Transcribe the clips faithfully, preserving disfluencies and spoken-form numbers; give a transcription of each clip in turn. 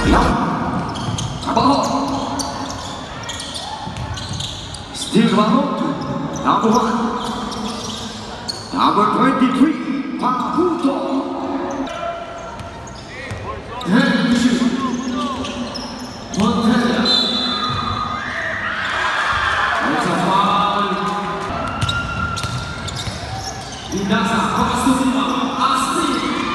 Ball. Still one. Number one. Number twenty-three. Maputo. Ten to shoot. Montana. It's a foul. Inasa Kosuma Asti.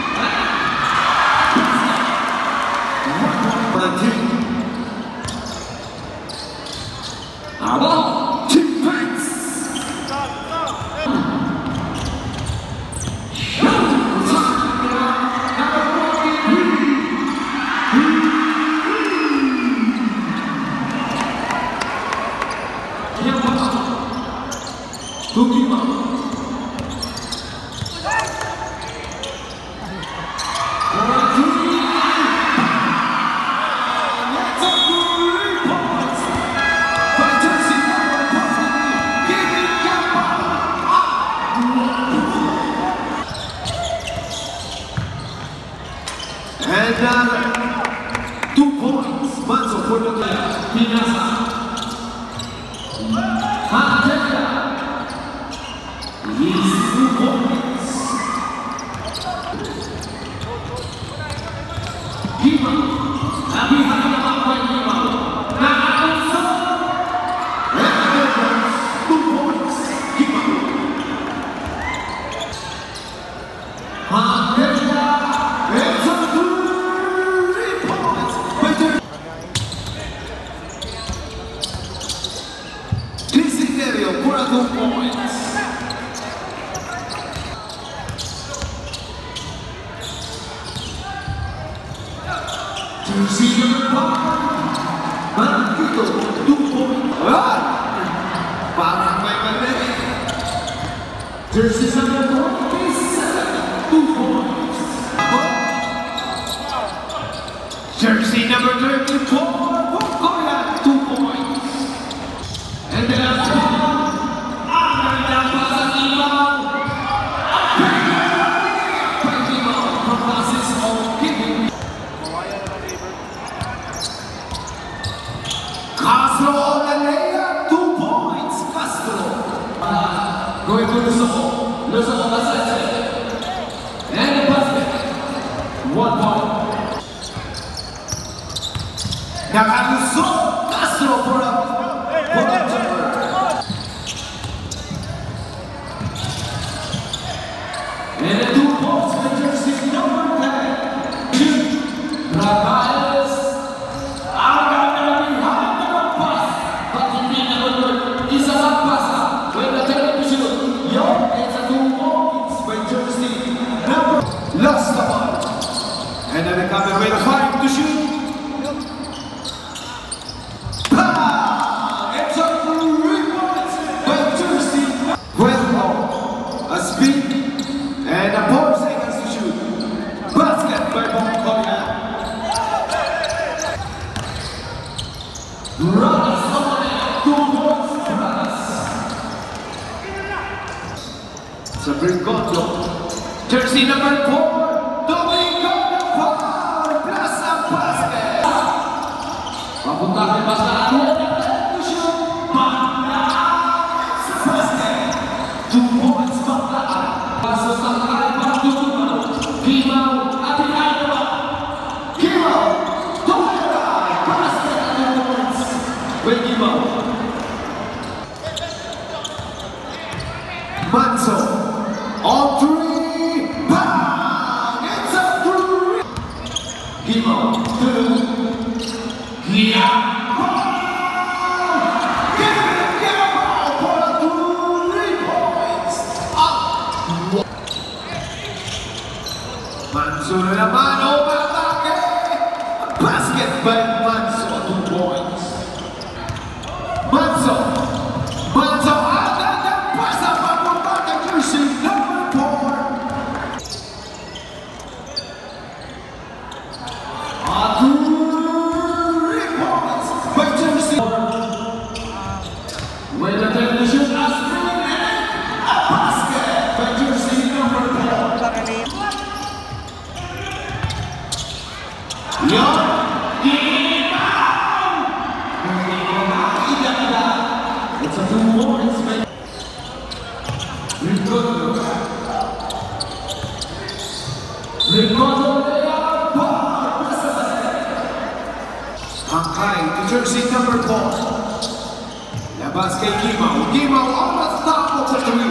For the team. Ball. Two points. And uh, two points, Manso for the player, Pinasa. Mantega. He's two points. Gima. Nabi Hanya Mampai Gima. Nakakansa. And difference, two points, Gima. Mantega. It's a two points. Jersey number five. Mantito, two points. Ah! Parang may mali. Jersey number twenty-seven, two points. Jersey number thirty-four, Bukoya, two points. And then last one. Castro, the layup, two points. Castro. Uh, going to Lusoho. Lusoho, that's it. And the basket. One point. Now, Lusoho, Castro for a for a jumper. And the two points for Jersey number ten. Shoot. Rafaels. Lost the ball. And then they come in with five to shoot. Ah! It's a three points by Jersey. Well, a spin and a four seconds to shoot. Basket by Bukoya. Brothers over there. Two points, brothers. It's a big goal. Jersey number four, Domingo Navarro, Plaza Basket. Papunta ke basket. To shoot. Basket. Two points, Baklaan. Pasos ang kaya para tutunan. Gimaw, ating ayaw. Gimaw, tumayo. Basket at two points. With Gimaw. Manso, on three. Gimo, two, yeah, give it, give it, ball for three points, up, Manso na naman, overatake, basket by Manso, two points, Manso, Manso, agad ang pasa papunta kay Jersey number four. When the television has been a basket by Jersey number four. Young, two points. Ricardo. Ricardo de Alba. Hangkai to jersey number four. Labas kay Kimau. Kimau on the top of the three.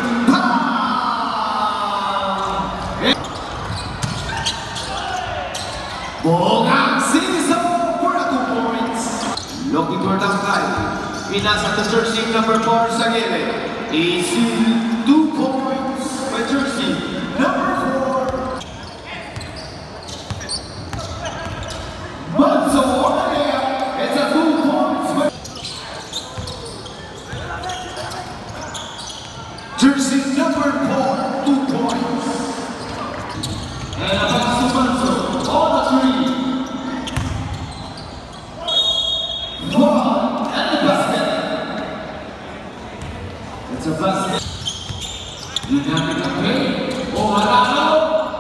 Bongang Siso for the two points. Looking for Hangkai. Pinasa to jersey number four sa gilid. Easy two points by jersey number four. But so it's a two points by jersey number four, two points. And a pass to Manso on the three. One and the basket. It's a basket. Dynamic play. Oh, Marano.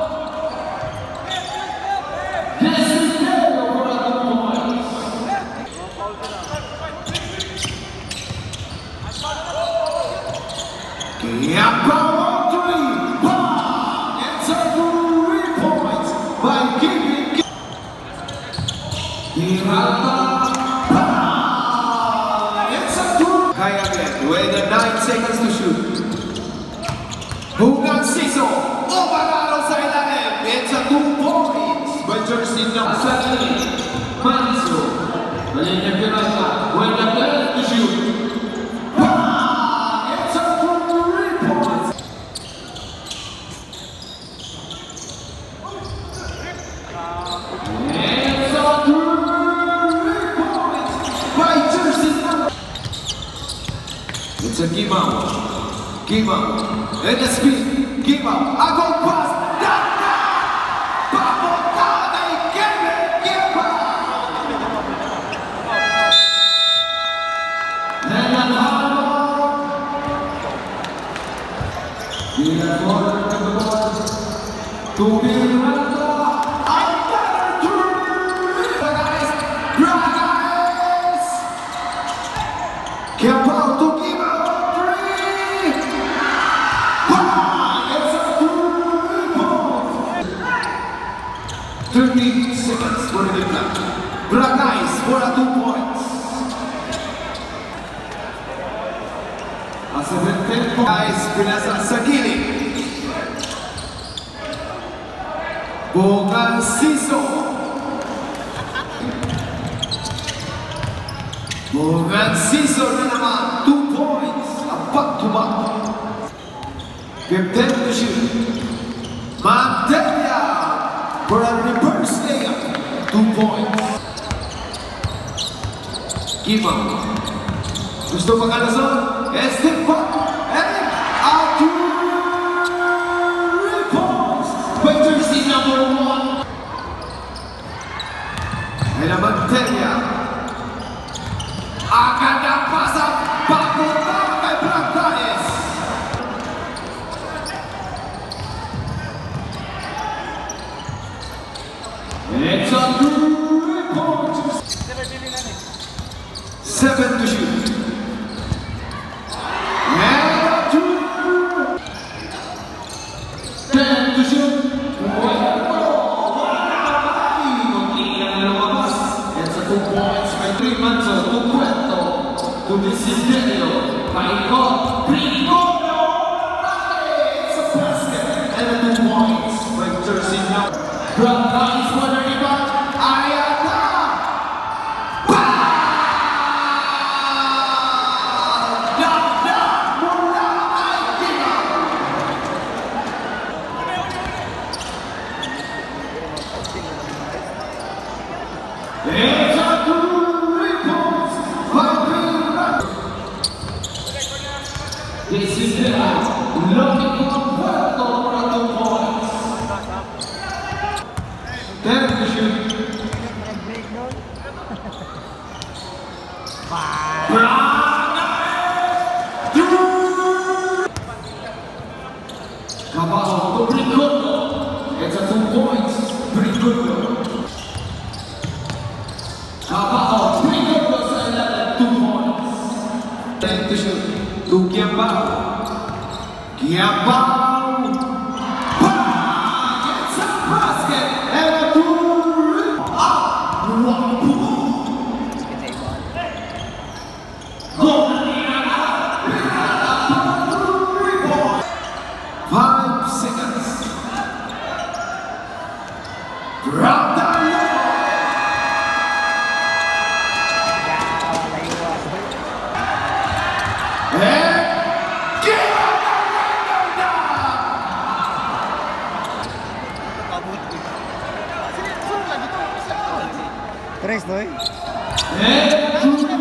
This is there for the two points. Kiapa on three. Bang! It's a three points by Kimi. Hirata. Bang! It's a two. Kaya again with the nine seconds to shoot. Bongang Siso, Obararo sa ilalim. It's a two points by jersey number seven. Manso, Malinya Pirata, with the twelve to shoot. Bang! It's a three points. It's a three points by jersey number. It's a Kimau. Kimau. And the speed, give up, I go pass, da da, Papotada, give it, give up. And Alhamo, give it forward to the ball, to Miranda, another three, guys, guys, give out to give out. thirty seconds for the clock. Bragais for a two points. As a ten points, pinasa sa gilid. Bongang Siso. Bongang Siso na naman, two points. A back to back. Give ten to shoot. Mantelia. For a reverse layup, two points. Kimau. Gusto magkalason? Step back and out to three points by jersey number one. And a Mantelia. Agad ang pasok. Papunta kay Bragais. It's a three points. Seven to shoot. And a two. Ten to shoot. It's a two points by three Manso to Cueto to Desiderio by God. Ricardo. It's a basket and a two points by jersey now. Bragais for the rebound. Ayala. Bang! Knock, knock. Mula kay Kimau. It's a three points by Kimau. This is the looking for Puerto for a two points. Ten to shoot. Cabao to Ricardo. It's a two points. Ricardo. Cabao, Ricardo sa ilalim, two points. Ten to shoot. to Quiambao. Quiambao gets a basket and a two. Up one pool. Five seconds. Round down. Tres, no? Eh,